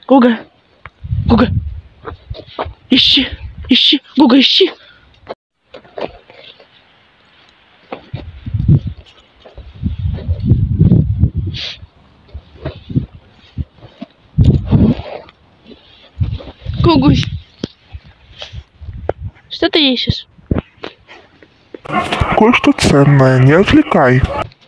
Гуга. Гуга. Ищи. Ищи. Гуга, ищи. Гугусь. Что ты ищешь? Кое-что ценное, не отвлекай.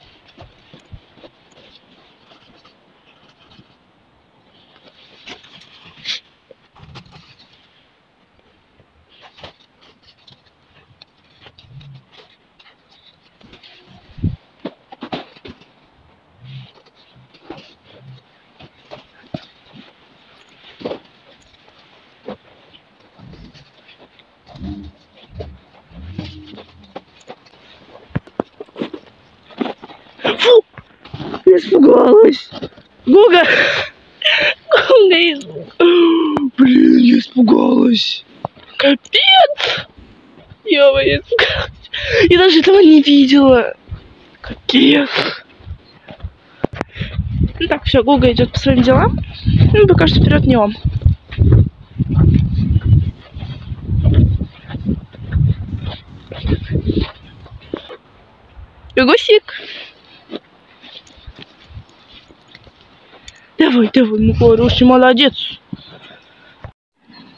Фу! Я испугалась. Гуга! Гуга, блин, я испугалась. Капец! Я испугалась. Я даже этого не видела. Капец. Ну так, все, Гуга идет по своим делам. Ну, пока что вперед не он. Гусик. Давай, давай, ну хороший, молодец.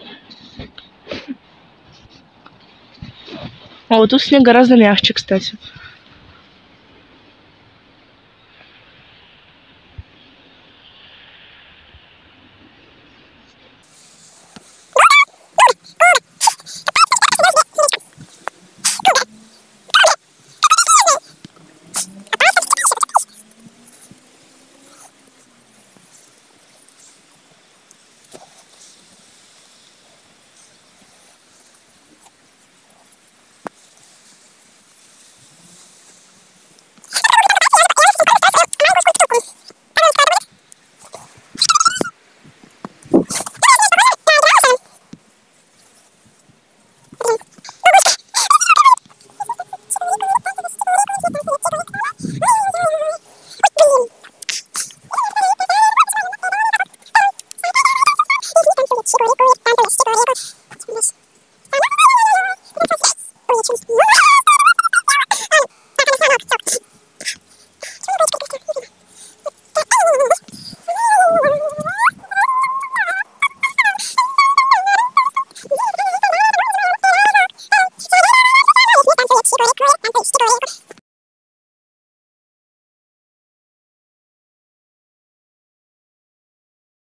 А вот тут снег гораздо мягче, кстати.